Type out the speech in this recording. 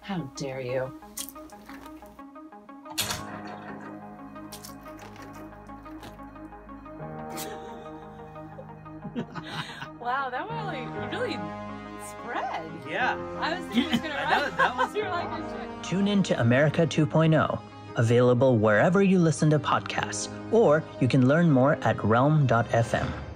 How dare you? Wow, that really spread. Yeah. I was thinking it was gonna run. That was You're like, oh, shit. Tune in to America 2.0, available wherever you listen to podcasts, or you can learn more at realm.fm.